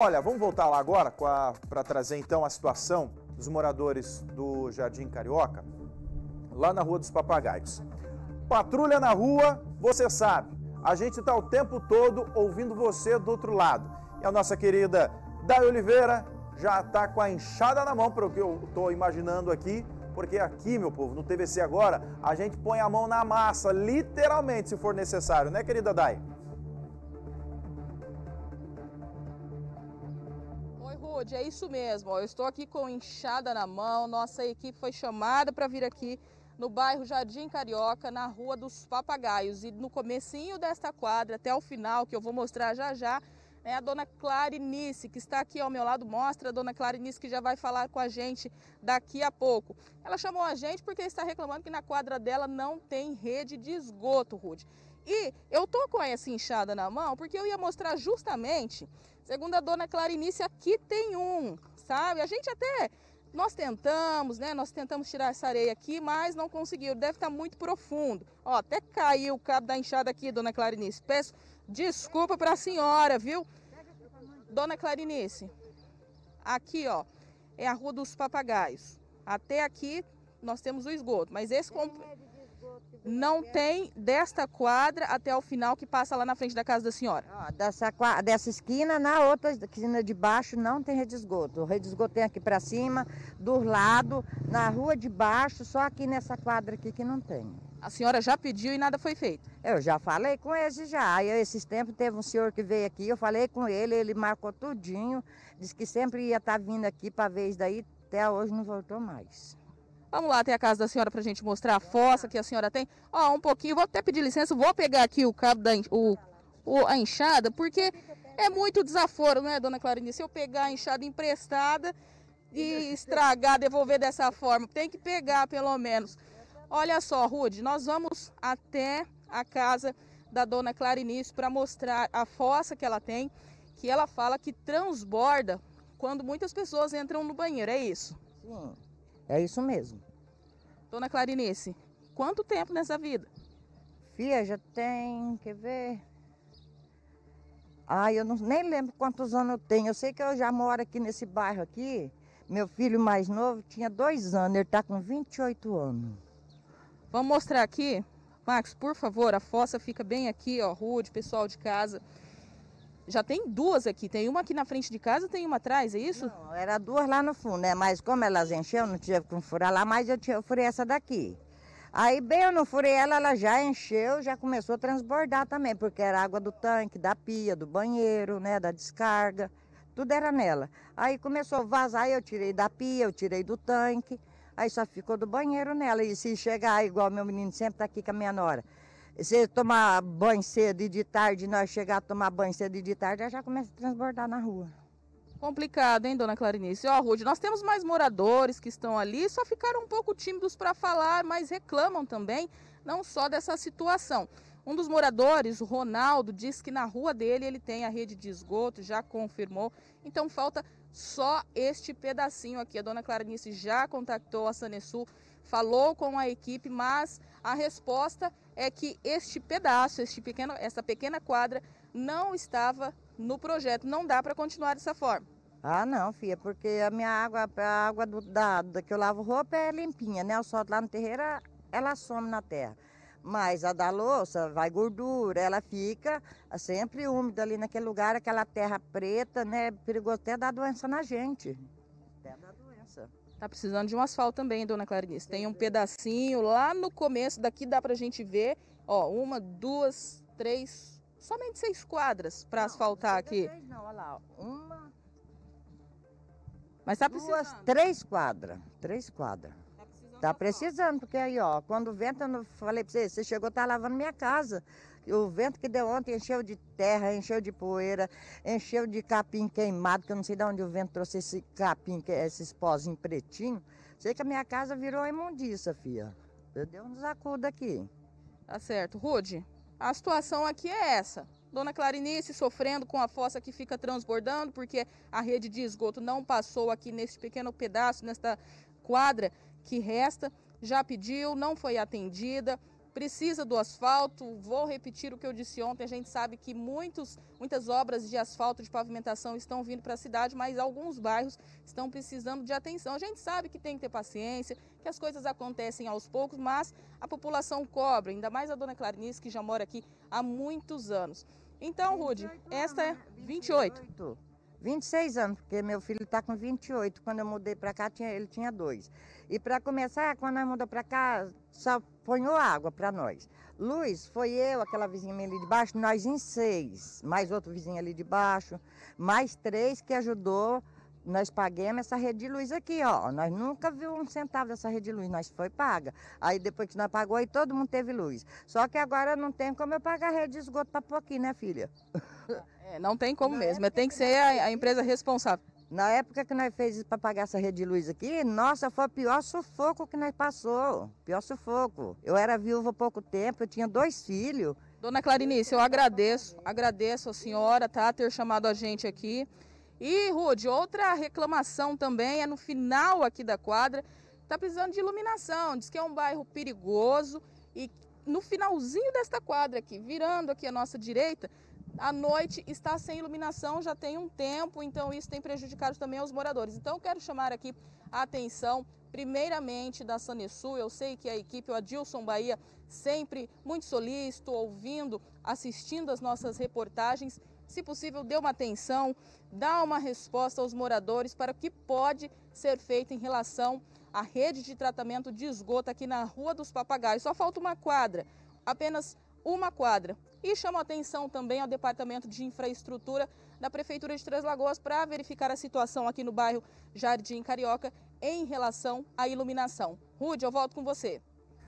Olha, vamos voltar lá agora para trazer então a situação dos moradores do Jardim Carioca, lá na Rua dos Papagaios. Patrulha na rua, você sabe, a gente está o tempo todo ouvindo você do outro lado. E a nossa querida Day Oliveira já está com a enxada na mão, para o que eu estou imaginando aqui, porque aqui, meu povo, no TVC agora, a gente põe a mão na massa, literalmente, se for necessário, né, querida Day? É isso mesmo, eu estou aqui com enxada na mão, nossa equipe foi chamada para vir aqui no bairro Jardim Carioca, na Rua dos Papagaios, e no comecinho desta quadra, até o final, que eu vou mostrar já já, é a dona Clarinice, que está aqui ao meu lado, mostra a dona Clarinice, que já vai falar com a gente daqui a pouco. Ela chamou a gente porque está reclamando que na quadra dela não tem rede de esgoto, Rude. E eu tô com essa enxada na mão porque eu ia mostrar justamente, segundo a dona Clarinice, aqui tem sabe? A gente até, nós tentamos tirar essa areia aqui, mas não conseguiu, deve estar muito profundo. Ó, até caiu o cabo da enxada aqui, dona Clarinice. Peço desculpa para a senhora, viu? Dona Clarinice, aqui, ó, é a Rua dos Papagaios. Até aqui nós temos o esgoto, mas esse não tem desta quadra até o final que passa lá na frente da casa da senhora. Dessa esquina, na outra esquina de baixo não tem rede de esgoto. O rede de esgoto tem aqui para cima, do lado, na rua de baixo, só aqui nessa quadra aqui que não tem. A senhora já pediu e nada foi feito? Eu já falei com eles já. Aí esses tempos teve um senhor que veio aqui, eu falei com ele, ele marcou tudinho, disse que sempre ia estar vindo aqui para ver isso daí, até hoje não voltou mais. Vamos lá até a casa da senhora para a gente mostrar a fossa que a senhora tem. Ó, um pouquinho, vou até pedir licença, vou pegar aqui o cabo a enxada, porque é muito desaforo, né, dona Clarinice? Se eu pegar a enxada emprestada e estragar, devolver dessa forma, tem que pegar pelo menos. Olha só, Rude, nós vamos até a casa da dona Clarinice para mostrar a fossa que ela tem, que ela fala que transborda quando muitas pessoas entram no banheiro, é isso? Sim. É isso mesmo. Dona Clarinice, quanto tempo nessa vida? Fia, já tem, quer ver? Eu nem lembro quantos anos eu tenho. Eu sei que eu já moro aqui nesse bairro aqui. Meu filho mais novo tinha 2 anos, ele está com 28 anos. Vamos mostrar aqui, Max, por favor, a fossa fica bem aqui, ó, Rude, pessoal de casa. Já tem 2 aqui, tem uma aqui na frente de casa, tem uma atrás, é isso? Não, era 2 lá no fundo, né? Mas como elas encheu, não tive como furar lá, mas eu furei essa daqui. Aí bem eu não furei ela já encheu, já começou a transbordar também, porque era água do tanque, da pia, do banheiro, né? Da descarga, tudo era nela. Aí começou a vazar, eu tirei da pia, eu tirei do tanque, aí só ficou do banheiro nela. E se chegar, igual meu menino sempre tá aqui com a minha nora, se tomar banho cedo e de tarde, nós chegar a tomar banho cedo e de tarde, já começa a transbordar na rua. Complicado, hein, dona Clarinice? Ó, Rude, nós temos mais moradores que estão ali, só ficaram um pouco tímidos para falar, mas reclamam também, não só dessa situação. Um dos moradores, o Ronaldo, diz que na rua dele ele tem a rede de esgoto, já confirmou, então falta só este pedacinho aqui. A dona Clarinice já contactou a Sanesul, falou com a equipe, mas a resposta é que este pedaço, essa pequena quadra não estava no projeto, não dá para continuar dessa forma. Não, filha, porque a água da que eu lavo roupa é limpinha, né? Eu solto lá no terreiro, ela some na terra. Mas a da louça vai gordura, ela fica sempre úmida ali naquele lugar, aquela terra preta, né? Perigoso até dar doença na gente. Até dar doença. Tá precisando de um asfalto também, dona Clarinice. Tem um pedacinho lá no começo, daqui dá pra gente ver, ó, 1, 2, 3, somente 6 quadras para asfaltar aqui. Não, olha lá, 1, mas tá precisando. 2, 3 quadras, 3 quadras. Tá precisando, porque aí, ó, quando o vento, eu falei pra você chegou, tá lavando minha casa. O vento que deu ontem encheu de terra, encheu de poeira, encheu de capim queimado, que eu não sei de onde o vento trouxe esse capim, esses pozinhos pretinhos. Sei que a minha casa virou imundiça, filha. Deu uns acuda aqui. Tá certo. Rude, a situação aqui é essa. Dona Clarinice sofrendo com a fossa que fica transbordando, porque a rede de esgoto não passou aqui nesse pequeno pedaço, nesta quadra que resta. Já pediu, não foi atendida. precisa do asfalto. Vou repetir o que eu disse ontem, a gente sabe que muitas obras de asfalto, de pavimentação estão vindo para a cidade, mas alguns bairros estão precisando de atenção. A gente sabe que tem que ter paciência, que as coisas acontecem aos poucos, mas a população cobra, ainda mais a dona Clarinice, que já mora aqui há muitos anos. Então, Rude, esta é 28. 26 anos, porque meu filho está com 28. Quando eu mudei para cá, ele tinha 2. E para começar, quando nós mudamos para cá, só ponhou água para nós. Luz, foi eu, aquela vizinha minha ali de baixo, nós em 6. Mais outro vizinho ali de baixo, mais 3 que ajudou. Nós pagamos essa rede de luz aqui, ó. Nós nunca vimos um centavo dessa rede de luz, nós foi paga. Aí depois que nós pagou, aí todo mundo teve luz. Só que agora não tem como eu pagar a rede de esgoto para pôr aqui, né, filha? Não tem como mesmo, tem que ser a empresa responsável. Na época que nós fez para pagar essa rede de luz aqui, nossa, foi o pior sufoco que nós passou. Pior sufoco. Eu era viúva há pouco tempo, eu tinha 2 filhos. Dona Clarinice, eu agradeço a senhora, tá, ter chamado a gente aqui. E, Rude, outra reclamação também é no final aqui da quadra, está precisando de iluminação, diz que é um bairro perigoso e no finalzinho desta quadra aqui, virando aqui à nossa direita, à noite está sem iluminação, já tem um tempo, então isso tem prejudicado também aos moradores. Então, eu quero chamar aqui a atenção, primeiramente da Sanesul. Eu sei que a equipe, o Adilson Bahia, sempre muito solícito, ouvindo, assistindo as nossas reportagens. Se possível, dê uma atenção, dá uma resposta aos moradores para o que pode ser feito em relação à rede de tratamento de esgoto aqui na Rua dos Papagaios. Só falta uma quadra, apenas uma quadra. E chamo a atenção também ao Departamento de Infraestrutura da Prefeitura de Três Lagoas para verificar a situação aqui no bairro Jardim Carioca em relação à iluminação. Rude, eu volto com você.